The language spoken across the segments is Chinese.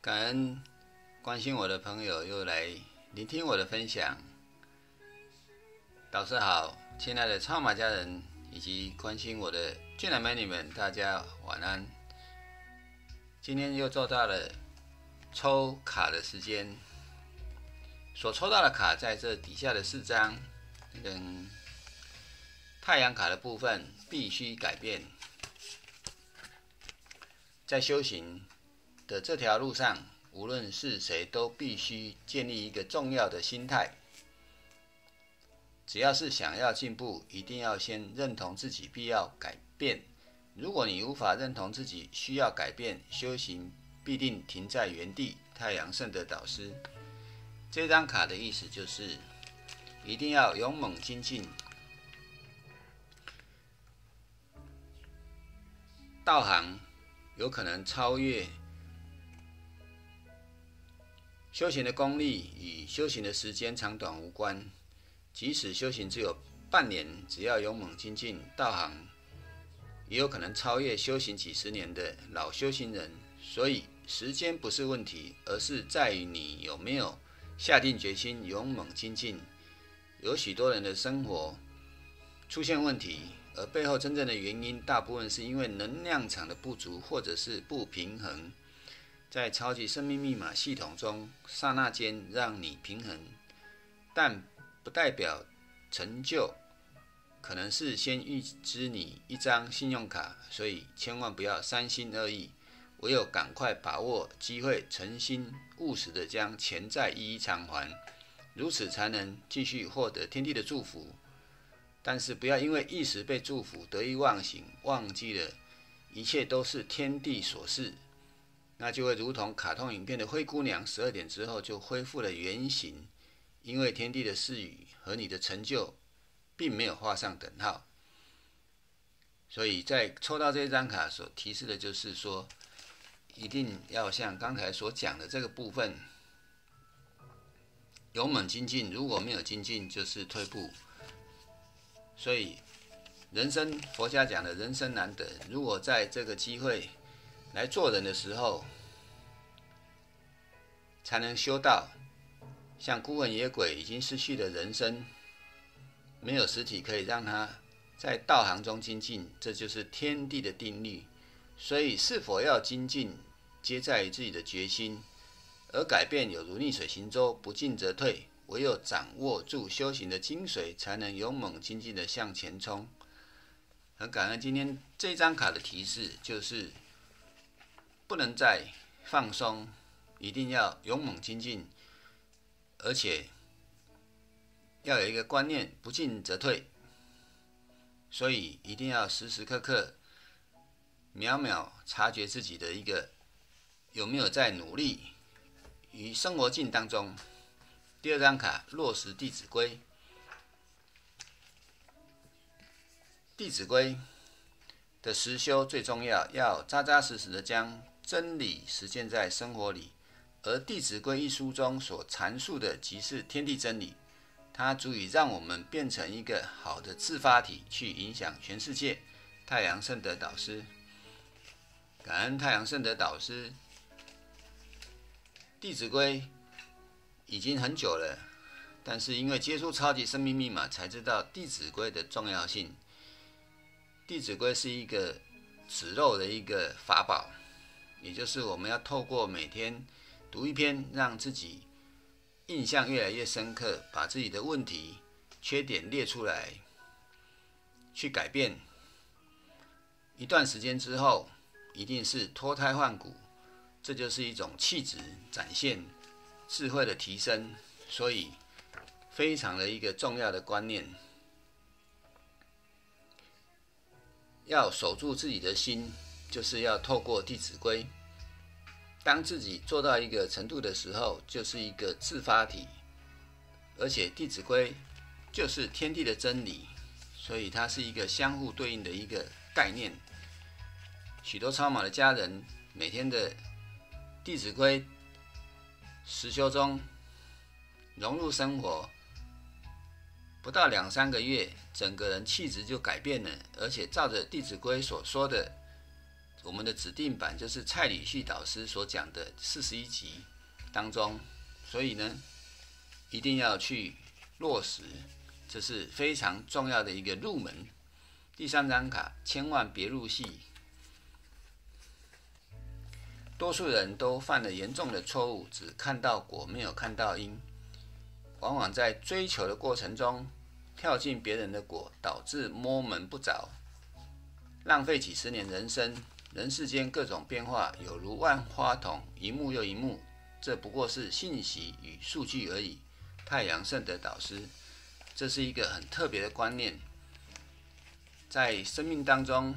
感恩关心我的朋友又来聆听我的分享。导师好，亲爱的超马家人以及关心我的俊男美女们，大家晚安。今天又做到了抽卡的时间，所抽到的卡在这底下的4张跟太阳卡的部分必须改变。在修行的这条路上，无论是谁都必须建立一个重要的心态。只要是想要进步，一定要先认同自己必要改变。如果你无法认同自己需要改变，修行必定停在原地。太阳圣德导师这张卡的意思就是，一定要勇猛精进。道行有可能超越修行的功力，与修行的时间长短无关。即使修行只有半年，只要勇猛精进，道行也有可能超越修行几十年的老修行人。所以时间不是问题，而是在于你有没有下定决心勇猛精进。有许多人的生活出现问题，而背后真正的原因，大部分是因为能量场的不足或者是不平衡。在超级生命密码系统中，刹那间让你平衡，但不代表成就。可能是先预支你一张信用卡，所以千万不要三心二意，唯有赶快把握机会，诚心务实的将钱债一一偿还，如此才能继续获得天地的祝福。但是不要因为一时被祝福得意忘形，忘记了一切都是天地所示，那就会如同卡通影片的灰姑娘，12点之后就恢复了原形。因为天地的赐予和你的成就并没有画上等号。所以在抽到这张卡所提示的就是说，一定要像刚才所讲的这个部分，勇猛精进。如果没有精进，就是退步。所以人生，佛家讲的人生难得，如果在这个机会来做人的时候，才能修道。像孤魂野鬼已经失去了人生，没有实体可以让他在道行中精进，这就是天地的定律。所以是否要精进，皆在于自己的决心。而改变有如逆水行舟，不进则退。唯有掌握住修行的精髓，才能勇猛精进的向前冲。很感恩今天这张卡的提示，就是不能再放松，一定要勇猛精进，而且要有一个观念，不进则退。所以一定要时时刻刻秒秒察觉自己的一个有没有在努力于生活境当中。第2张卡，落实弟子规。弟子规的实修最重要，要扎扎实实的将真理实践在生活里。而《弟子规》一书中所阐述的，即是天地真理，它足以让我们变成一个好的自发体，去影响全世界。太阳圣德导师，感恩太阳圣德导师。《弟子规》已经很久了，但是因为接触超级生命密码，才知道《弟子规》的重要性。《弟子规》是一个指肉的一个法宝，也就是我们要透过每天读一篇，让自己印象越来越深刻，把自己的问题、缺点列出来，去改变。一段时间之后，一定是脱胎换骨，这就是一种气质展现、智慧的提升。所以非常的一个重要的观念，要守住自己的心，就是要透过《弟子规》。当自己做到一个程度的时候，就是一个自发体，而且《弟子规》就是天地的真理，所以它是一个相互对应的一个概念。许多超马的家人每天的《弟子规》实修中融入生活，不到2-3个月，整个人气质就改变了，而且照着《弟子规》所说的我们的指定版就是蔡礼旭导师所讲的41集当中，所以呢，一定要去落实，这是非常重要的一个入门。第3张卡，千万别入戏。多数人都犯了严重的错误，只看到果，没有看到因，往往在追求的过程中跳进别人的果，导致摸门不着，浪费几十年人生。人世间各种变化有如万花筒，一幕又一幕，这不过是信息与数据而已。太阳圣德导师，这是一个很特别的观念，在生命当中，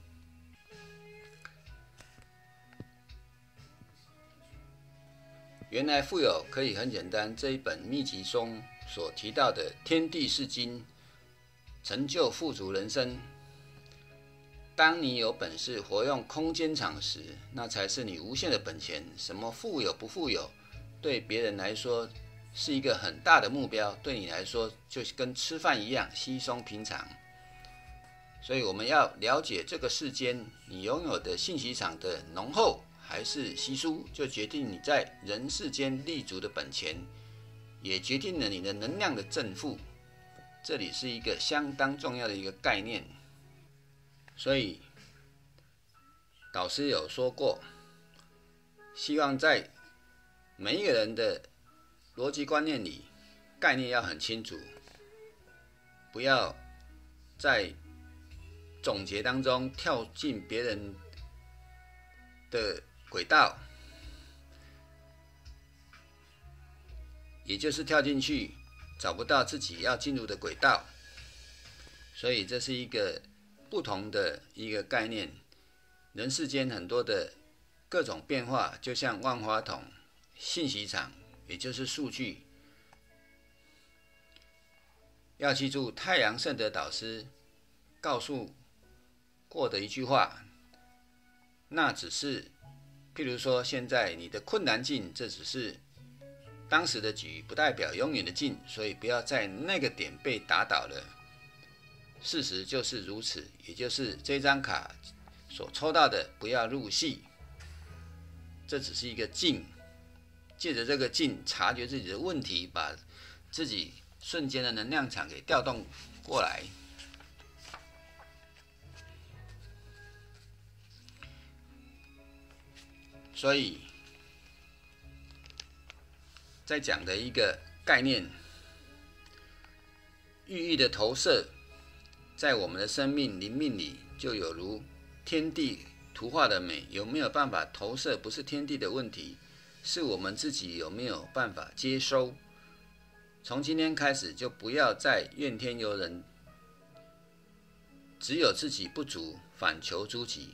原来富有可以很简单。这一本秘籍中所提到的天地是金，成就富足人生。当你有本事活用空间场时，那才是你无限的本钱。什么富有不富有，对别人来说是一个很大的目标，对你来说就跟吃饭一样稀松平常。所以我们要了解这个世间，你拥有的信息场的浓厚还是稀疏，就决定你在人世间立足的本钱，也决定了你的能量的正负。这里是一个相当重要的一个概念。所以导师有说过，希望在每一个人的逻辑观念里，概念要很清楚，不要在总结当中跳进别人的轨道，也就是跳进去找不到自己要进入的轨道。所以这是一个不同的一个概念。人世间很多的各种变化，就像万花筒、信息场，也就是数据。要记住太阳圣德导师告诉过的一句话，那只是譬如说现在你的困难境，这只是当时的局，不代表永远的境，所以不要在那个点被打倒了。事实就是如此，也就是这张卡所抽到的不要入戏，这只是一个境，借着这个境察觉自己的问题，把自己瞬间的能量场给调动过来。所以在讲的一个概念，寓意的投射在我们的生命灵命里，就有如天地图画的美，有没有办法投射，不是天地的问题，是我们自己有没有办法接收。从今天开始，就不要再怨天尤人，只有自己不足，反求诸己。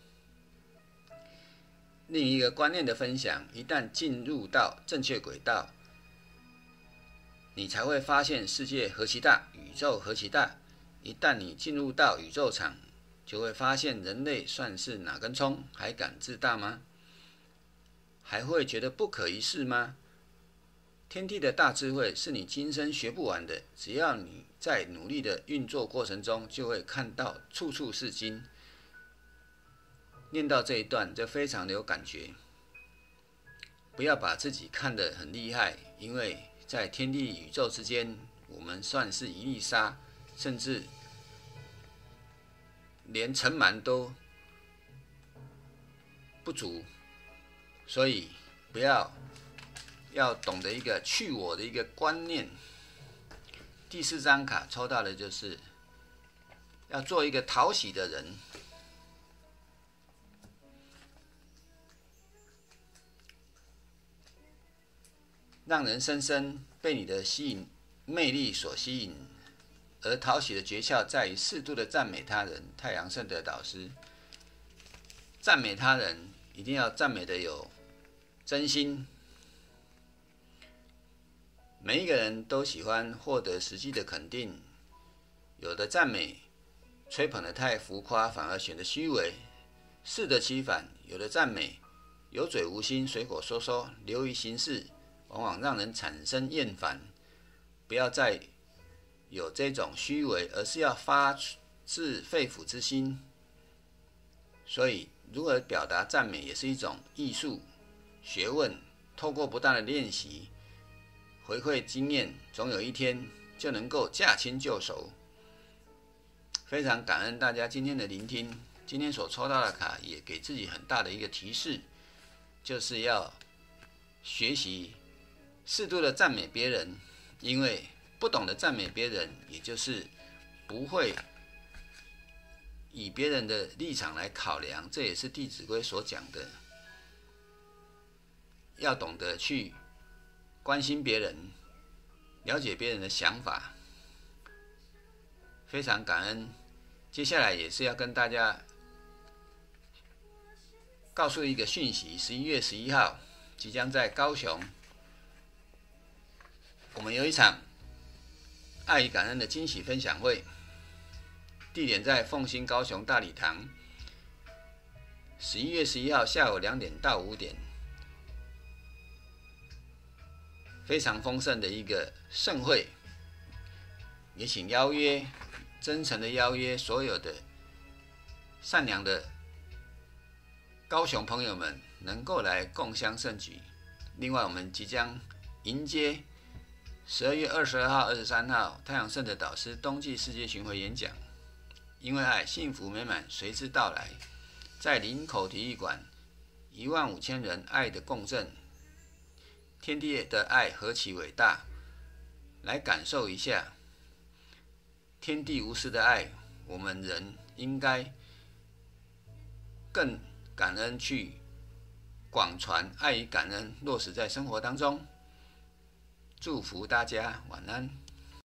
另一个观念的分享，一旦进入到正确轨道，你才会发现世界何其大，宇宙何其大。一旦你进入到宇宙场，就会发现人类算是哪根葱，还敢自大吗？还会觉得不可一世吗？天地的大智慧是你今生学不完的，只要你在努力的运作过程中，就会看到处处是金。念到这一段就非常的有感觉，不要把自己看得很厉害，因为在天地宇宙之间，我们算是一粒沙，甚至连尘螨都不足，所以要懂得一个去我的一个观念。第4张卡抽到的就是要做一个讨喜的人。让人深深被你的魅力所吸引，而讨喜的诀窍在于适度的赞美他人。太阳圣德导师，赞美他人一定要赞美的有真心。每一个人都喜欢获得实际的肯定，有的赞美吹捧的太浮夸，反而显得虚伪，适得其反；有的赞美有嘴无心，随口说说，流于形式，往往让人产生厌烦。不要再有这种虚伪，而是要发自肺腑之心， 所以，如何表达赞美也是一种艺术学问，透过不断的练习，回馈经验，总有一天就能够驾轻就熟。非常感恩大家今天的聆听，今天所抽到的卡也给自己很大的一个提示，就是要学习适度的赞美别人，因为不懂得赞美别人，也就是不会以别人的立场来考量，这也是《弟子规》所讲的，要懂得去关心别人，了解别人的想法。非常感恩。接下来也是要跟大家告诉一个讯息，11月11号即将在高雄，我们有一场爱与感恩的惊喜分享会，地点在凤新高雄大礼堂，11月11号下午2点到5点，非常丰盛的一个盛会，也请真诚的邀约所有的善良的高雄朋友们能够来共襄盛举。另外，我们即将迎接12月22号、23号太阳圣的导师冬季世界巡回演讲，因为爱，幸福美满随之到来。在林口体育馆，15000人爱的共振，天地的爱何其伟大！来感受一下天地无私的爱，我们人应该更感恩，去广传爱与感恩，落实在生活当中。祝福大家晚安。